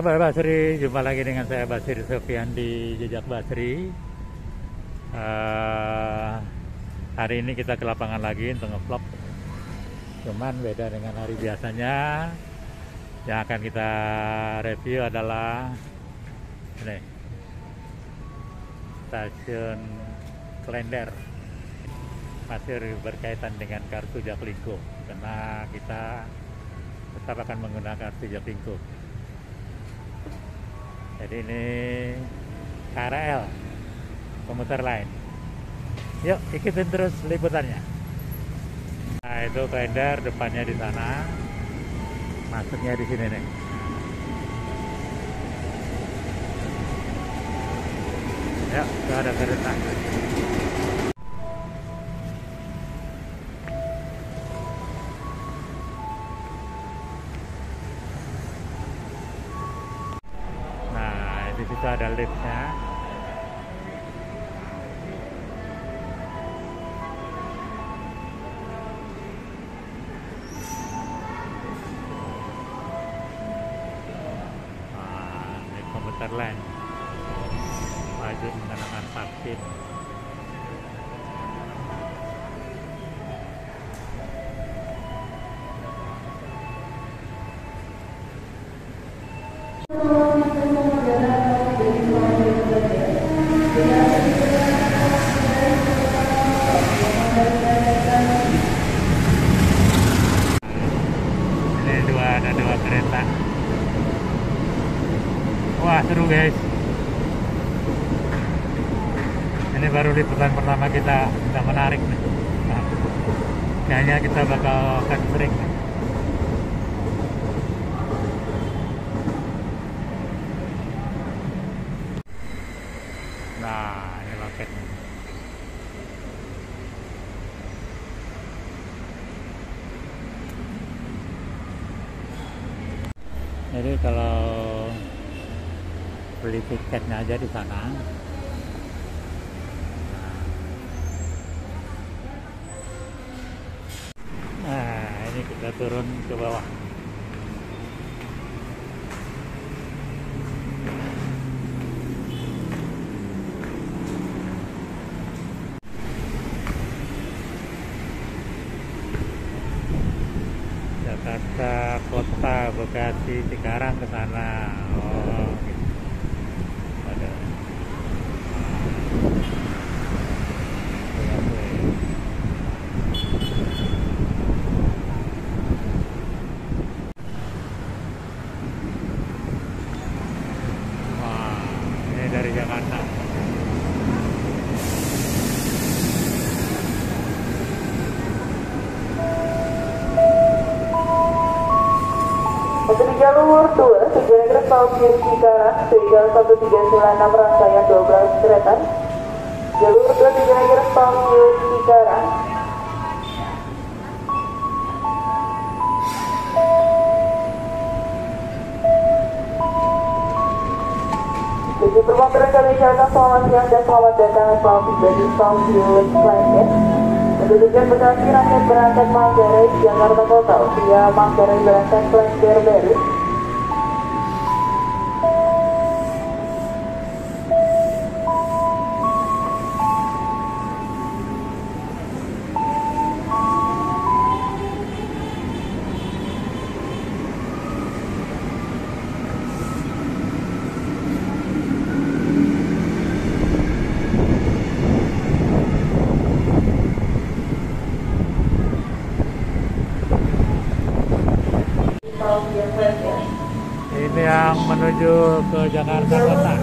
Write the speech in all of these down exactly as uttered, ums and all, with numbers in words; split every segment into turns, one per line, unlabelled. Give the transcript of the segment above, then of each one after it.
Sahabat Basri, jumpa lagi dengan saya Basri Sofian di Jejak Basri. Uh, hari ini kita ke lapangan lagi untuk nge-vlog. Cuman beda dengan hari biasanya. Yang akan kita review adalah ini, stasiun Klender. Masih berkaitan dengan kartu Jaklingko, karena kita tetap akan menggunakan kartu Jaklingko. Jadi ini K R L, komuter lain. Yuk ikutin terus liputannya. Nah itu Klender, depannya di sana, masuknya di sini nih. Yuk, itu ada kereta. Di situ ada liftnya. Nah, ini komuter lain wajib menggunakan vaksin. Ada dua kereta. Wah seru guys. Ini baru liputan pertama kita, udah menarik nih. Nah, kayaknya kita bakal akan sering. Nah ini loketnya. Jadi kalau beli tiketnya aja di sana. Nah, ini kita turun ke bawah. Jakarta Kota, Bekasi, Cikarang ke sana. Oh, gitu. Ada. Wah, ini dari Jakarta.
Untuk jalur dua, tujuan Kereta Api Cikarang, serial satu tiga sembilan enam rangkaian dua belas kereta. Jalur dua, tujuan Kereta Api Cikarang. Tujuh permotoran kami ucapkan selamat siang dan selamat datang selamat tiba di stasiun Klender. Untuk tujuan Bekasi, rakyat berangkat Manggarai, Jakarta Kota, via Manggarai berangkat Klender Baru.
Ini yang menuju ke Jakarta Kota.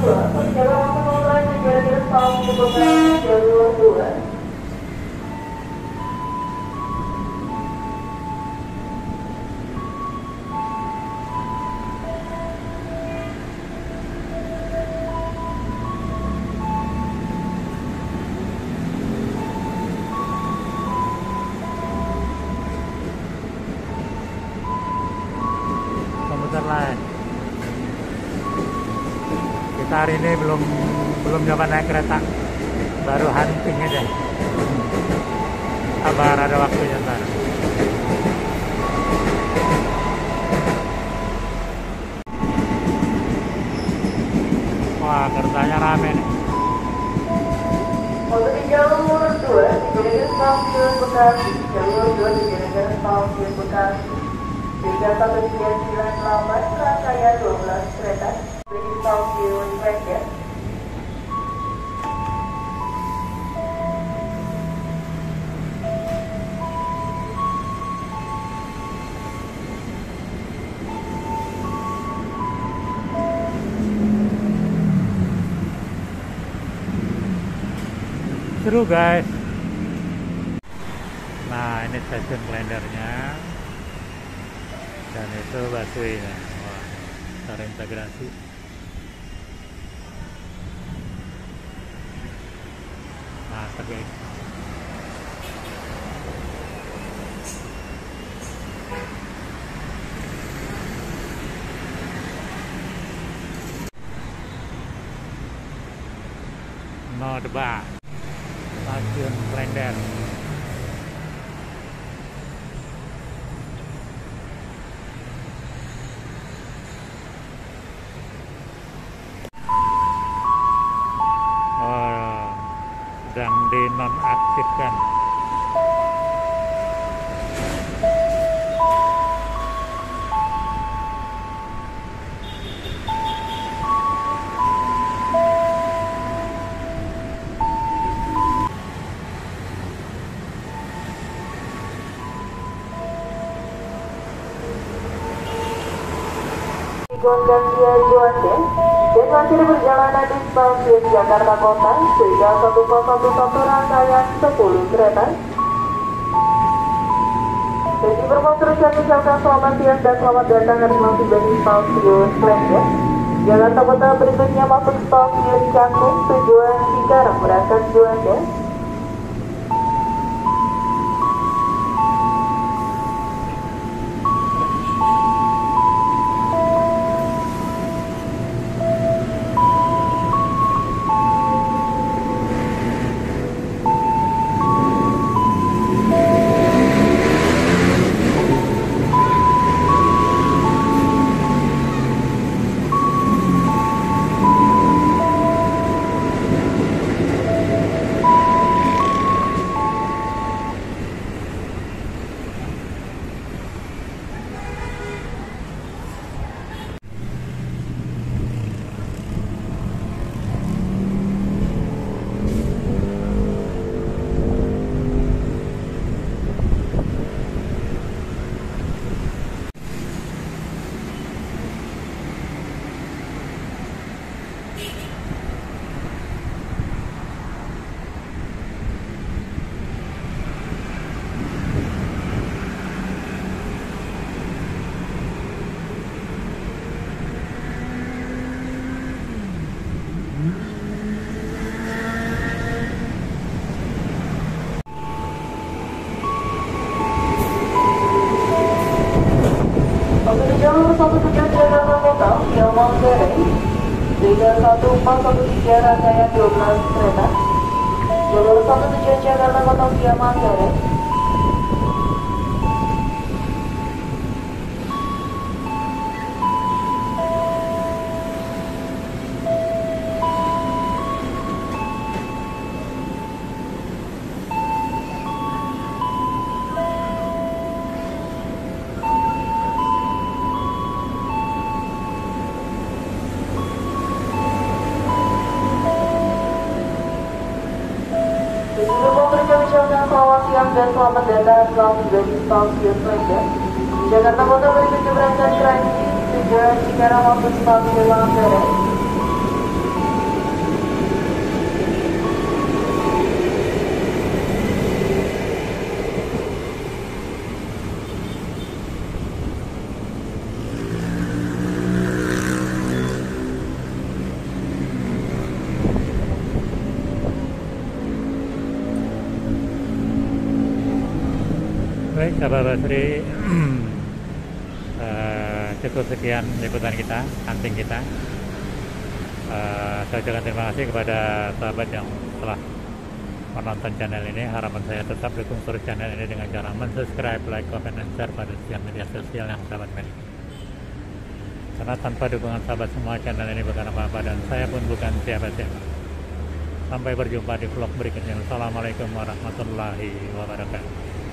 Komuter lain. Kita hari ini belum belum nyoba naik kereta, baru hunting aja. Sabar, ada waktunya ntar.
Bekasi, jalur dua di Jalan Stasiun Bekasi. Tiga satu tiga sembilan delapan rangkaian dua belas kereta di Stasiun Klender.
Seru guys. Nah ini stasiun Klendernya dan itu busway-nya. Wah, terintegrasi. Nah sebagai no debat. Stasiun Klender. Oh, sedang dinonaktifkan.
Gondangdia Juanda dan masih perjalanan di stasiun Jakarta Kota tiga satu nol satu satu rangkaian sepuluh kereta. Jadi bermotor saya ucapkan selamat siang dan selamat datang harus tiba di stasiun Klender. Jakarta Kota berikutnya masuk stasiun Cakung tujuan Cikarang berangkat Juanda. Jalur satu tujuh Jakarta Kota via Manggarai tiga satu empat satu tiga rangkaian dua belas kereta. Jalur satu tujuh Jakarta Kota via Manggarai. Selamat siang dan selamat datang selamat tiba di stasiun Klender. Jakarta Kota berikutnya berangkat Kranji tujuan Cikarang maupun stasiun Manggarai.
Baik sahabat Basri, uh, cukup sekian liputan kita, hunting kita. Uh, saya ucapkan terima kasih kepada sahabat yang telah menonton channel ini. Harapan saya tetap dukung terus channel ini dengan cara mensubscribe, like, comment, dan share pada setiap media sosial yang sahabat miliki. Karena tanpa dukungan sahabat semua channel ini bukan apa-apa dan saya pun bukan siapa-siapa. Sampai berjumpa di vlog berikutnya. Assalamualaikum warahmatullahi wabarakatuh.